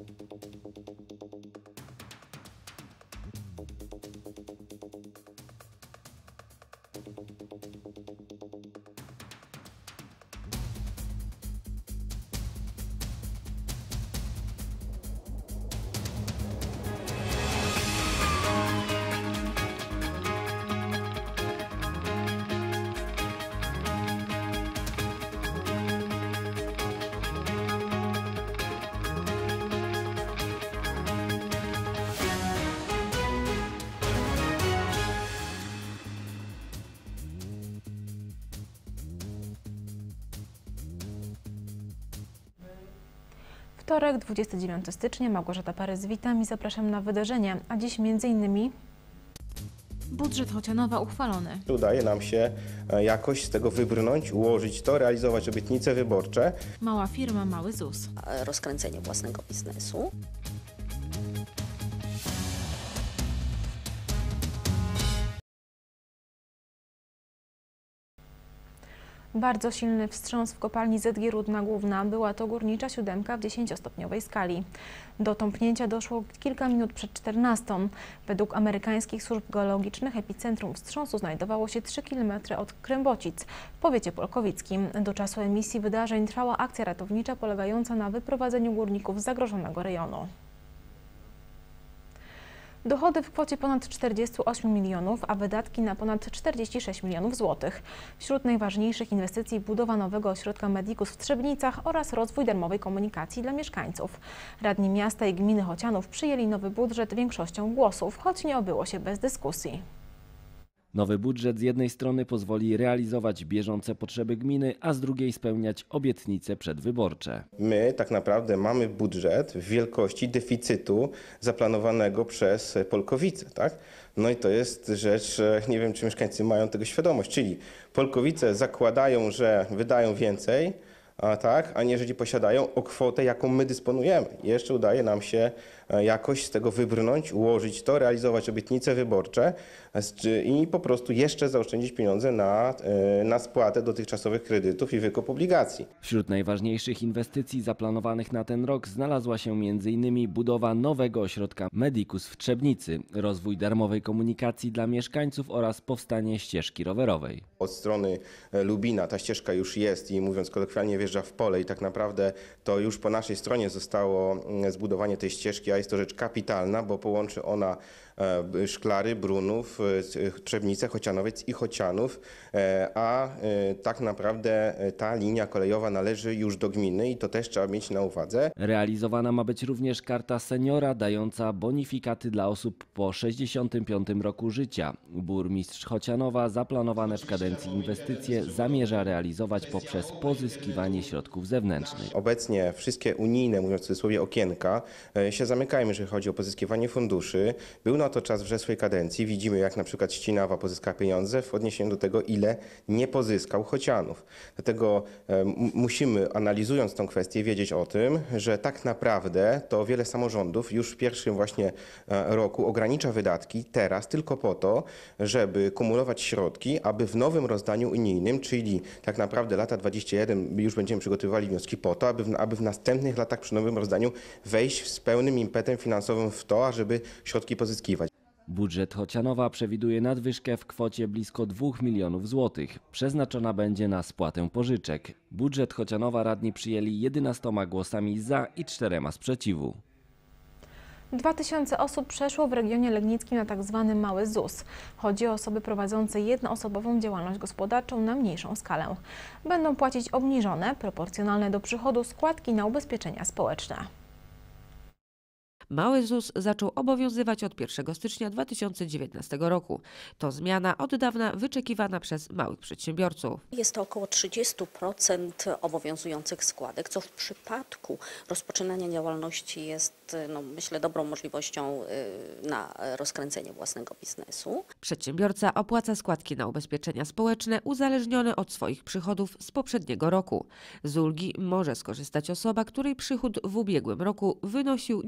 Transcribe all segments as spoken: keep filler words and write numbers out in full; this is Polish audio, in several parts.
Wtorek, dwudziestego dziewiątego stycznia, Małgorzata Parys, witam i zapraszam na wydarzenie, a dziś między innymi budżet Chocianowa uchwalony. Udaje nam się jakoś z tego wybrnąć, ułożyć to, realizować obietnice wyborcze. Mała firma, mały Z U S. Rozkręcenie własnego biznesu. Bardzo silny wstrząs w kopalni Z G Rudna Główna. Była to górnicza siódemka w dziesięciostopniowej skali. Do tąpnięcia doszło kilka minut przed czternastą. Według amerykańskich służb geologicznych epicentrum wstrząsu znajdowało się trzy kilometry od Krębocic w powiecie polkowickim. Do czasu emisji wydarzeń trwała akcja ratownicza polegająca na wyprowadzeniu górników z zagrożonego rejonu. Dochody w kwocie ponad czterdziestu ośmiu milionów, a wydatki na ponad czterdzieści sześć milionów złotych. Wśród najważniejszych inwestycji budowa nowego ośrodka Medicus w Trzebnicach oraz rozwój darmowej komunikacji dla mieszkańców. Radni miasta i gminy Chocianów przyjęli nowy budżet większością głosów, choć nie obyło się bez dyskusji. Nowy budżet z jednej strony pozwoli realizować bieżące potrzeby gminy, a z drugiej spełniać obietnice przedwyborcze. My tak naprawdę mamy budżet w wielkości deficytu zaplanowanego przez Polkowice, tak? No i to jest rzecz, nie wiem, czy mieszkańcy mają tego świadomość, czyli Polkowice zakładają, że wydają więcej, a tak, aniżeli posiadają o kwotę, jaką my dysponujemy. Jeszcze udaje nam się jakoś z tego wybrnąć, ułożyć to, realizować obietnice wyborcze i po prostu jeszcze zaoszczędzić pieniądze na, na spłatę dotychczasowych kredytów i wykup obligacji. Wśród najważniejszych inwestycji zaplanowanych na ten rok znalazła się między innymi budowa nowego ośrodka Medicus w Trzebnicy, rozwój darmowej komunikacji dla mieszkańców oraz powstanie ścieżki rowerowej. Od strony Lubina ta ścieżka już jest i mówiąc kolokwialnie wjeżdża w pole i tak naprawdę to już po naszej stronie zostało zbudowanie tej ścieżki, a jest to rzecz kapitalna, bo połączy ona Szklary, Brunów, Trzebnicę, Chocianowiec i Chocianów, a tak naprawdę ta linia kolejowa należy już do gminy i to też trzeba mieć na uwadze. Realizowana ma być również karta seniora dająca bonifikaty dla osób po sześćdziesiątym piątym roku życia. Burmistrz Chocianowa zaplanowane w kadencji inwestycje zamierza realizować poprzez pozyskiwanie środków zewnętrznych. Obecnie wszystkie unijne, mówiąc w cudzysłowie, okienka się zamykają, jeżeli chodzi o pozyskiwanie funduszy. Był na to czas wrzesłej kadencji. Widzimy, jak na przykład Ścinawa pozyskała pieniądze w odniesieniu do tego, ile nie pozyskał Chocianów. Dlatego e, musimy, analizując tę kwestię, wiedzieć o tym, że tak naprawdę to wiele samorządów już w pierwszym właśnie e, roku ogranicza wydatki teraz tylko po to, żeby kumulować środki, aby w nowym rozdaniu unijnym, czyli tak naprawdę lata dwadzieścia jeden, już będziemy przygotowywali wnioski po to, aby w, aby w następnych latach przy nowym rozdaniu wejść z pełnym impetem finansowym w to, ażeby środki pozyskiwać. Budżet Chocianowa przewiduje nadwyżkę w kwocie blisko dwóch milionów złotych. Przeznaczona będzie na spłatę pożyczek. Budżet Chocianowa radni przyjęli jedenastoma głosami za i czterema sprzeciwu. Dwa tysiące osób przeszło w regionie legnickim na tzw. mały Z U S. Chodzi o osoby prowadzące jednoosobową działalność gospodarczą na mniejszą skalę. Będą płacić obniżone, proporcjonalne do przychodu składki na ubezpieczenia społeczne. Mały Z U S zaczął obowiązywać od pierwszego stycznia dwa tysiące dziewiętnastego roku. To zmiana od dawna wyczekiwana przez małych przedsiębiorców. Jest to około trzydzieści procent obowiązujących składek, co w przypadku rozpoczynania działalności jest, no, myślę, dobrą możliwością na rozkręcenie własnego biznesu. Przedsiębiorca opłaca składki na ubezpieczenia społeczne uzależnione od swoich przychodów z poprzedniego roku. Z ulgi może skorzystać osoba, której przychód w ubiegłym roku wynosił nie więcej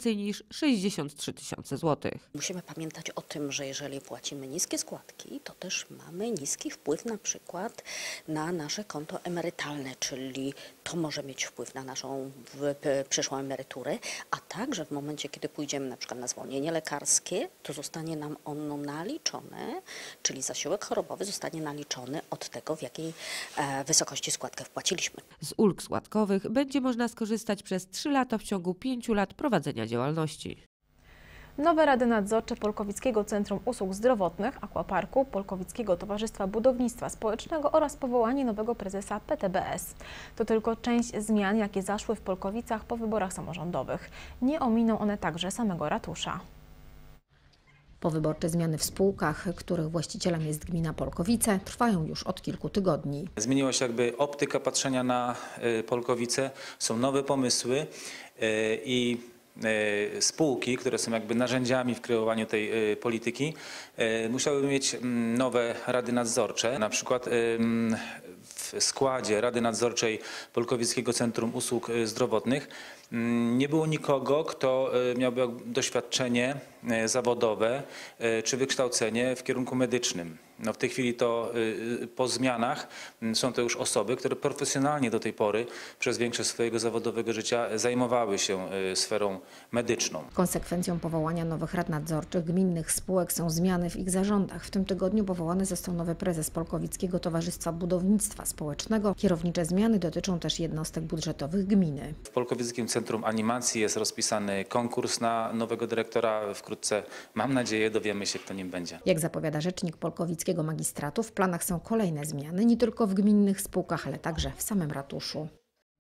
więcej niż sześćdziesiąt trzy tysiące złotych. Musimy pamiętać o tym, że jeżeli płacimy niskie składki, to też mamy niski wpływ na przykład na nasze konto emerytalne, czyli to może mieć wpływ na naszą w, p, przyszłą emeryturę, a także w momencie, kiedy pójdziemy na przykład na zwolnienie lekarskie, to zostanie nam ono naliczone, czyli zasiłek chorobowy zostanie naliczony od tego, w jakiej e, wysokości składkę wpłaciliśmy. Z ulg składkowych będzie można skorzystać przez trzy lata w ciągu pięciu lat prowadzenia działalności. Nowe rady nadzorcze Polkowickiego Centrum Usług Zdrowotnych, Aquaparku, Polkowickiego Towarzystwa Budownictwa Społecznego oraz powołanie nowego prezesa P T B S. To tylko część zmian, jakie zaszły w Polkowicach po wyborach samorządowych. Nie ominą one także samego ratusza. Powyborcze zmiany w spółkach, których właścicielem jest gmina Polkowice, trwają już od kilku tygodni. Zmieniła się jakby optyka patrzenia na Polkowice, są nowe pomysły i spółki, które są jakby narzędziami w kreowaniu tej polityki, musiały mieć nowe rady nadzorcze. Na przykład w składzie Rady Nadzorczej Polkowickiego Centrum Usług Zdrowotnych nie było nikogo, kto miałby doświadczenie zawodowe czy wykształcenie w kierunku medycznym. No w tej chwili to po zmianach są to już osoby, które profesjonalnie do tej pory przez większość swojego zawodowego życia zajmowały się sferą medyczną. Konsekwencją powołania nowych rad nadzorczych gminnych spółek są zmiany w ich zarządach. W tym tygodniu powołany został nowy prezes Polkowickiego Towarzystwa Budownictwa Społecznego. Kierownicze zmiany dotyczą też jednostek budżetowych gminy. W Polkowickim Centrum Animacji jest rozpisany konkurs na nowego dyrektora. Wkrótce, mam nadzieję, dowiemy się, kto nim będzie. Jak zapowiada rzecznik Polkowickiego Magistratu, w planach są kolejne zmiany, nie tylko w gminnych spółkach, ale także w samym ratuszu.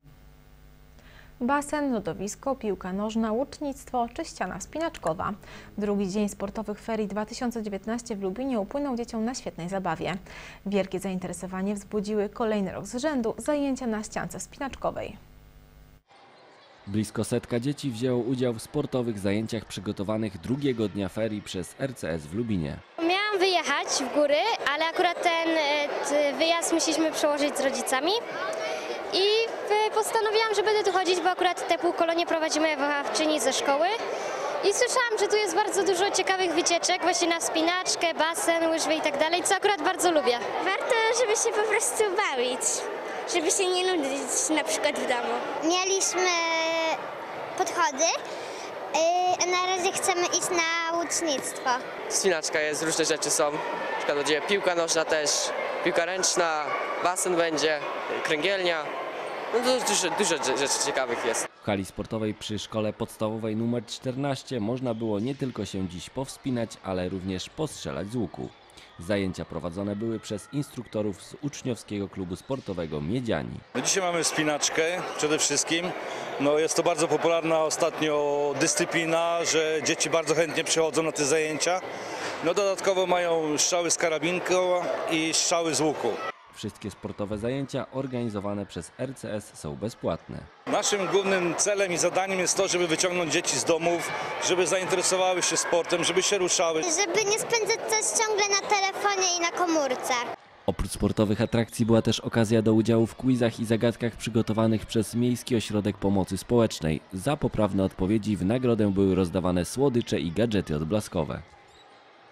Basen, lodowisko, piłka nożna, łucznictwo czy ściana wspinaczkowa. Drugi dzień sportowych ferii dwa tysiące dziewiętnaście w Lubinie upłynął dzieciom na świetnej zabawie. Wielkie zainteresowanie wzbudziły kolejny rok z rzędu zajęcia na ściance wspinaczkowej. Blisko setka dzieci wzięło udział w sportowych zajęciach przygotowanych drugiego dnia ferii przez R C S w Lubinie. Miałam wyjechać w góry, ale akurat ten wyjazd musieliśmy przełożyć z rodzicami i postanowiłam, że będę tu chodzić, bo akurat te półkolonie prowadzi moja wychowawczyni ze szkoły i słyszałam, że tu jest bardzo dużo ciekawych wycieczek, właśnie na wspinaczkę, basen, łyżwy i tak dalej, co akurat bardzo lubię. Warto, żeby się po prostu bawić, żeby się nie nudzić na przykład w domu. Mieliśmy podchody, a na razie chcemy iść na łucznictwo. Wspinaczka jest, różne rzeczy są, na przykład będzie piłka nożna też, piłka ręczna, basen będzie, kręgielnia, no dużo, dużo rzeczy ciekawych jest. W hali sportowej przy szkole podstawowej numer czternaście można było nie tylko się dziś powspinać, ale również postrzelać z łuku. Zajęcia prowadzone były przez instruktorów z uczniowskiego klubu sportowego Miedziani. No dzisiaj mamy wspinaczkę przede wszystkim. No jest to bardzo popularna ostatnio dyscyplina, że dzieci bardzo chętnie przychodzą na te zajęcia. No dodatkowo mają strzały z karabinku i strzały z łuku. Wszystkie sportowe zajęcia organizowane przez R C S są bezpłatne. Naszym głównym celem i zadaniem jest to, żeby wyciągnąć dzieci z domów, żeby zainteresowały się sportem, żeby się ruszały. Żeby nie spędzać czas ciągle na telefonie i na komórce. Oprócz sportowych atrakcji była też okazja do udziału w quizach i zagadkach przygotowanych przez Miejski Ośrodek Pomocy Społecznej. Za poprawne odpowiedzi w nagrodę były rozdawane słodycze i gadżety odblaskowe.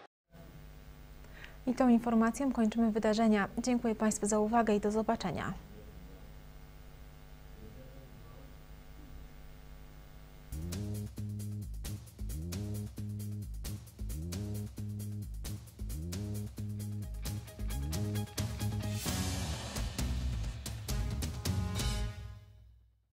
I tą informacją kończymy wydarzenia. Dziękuję Państwu za uwagę i do zobaczenia.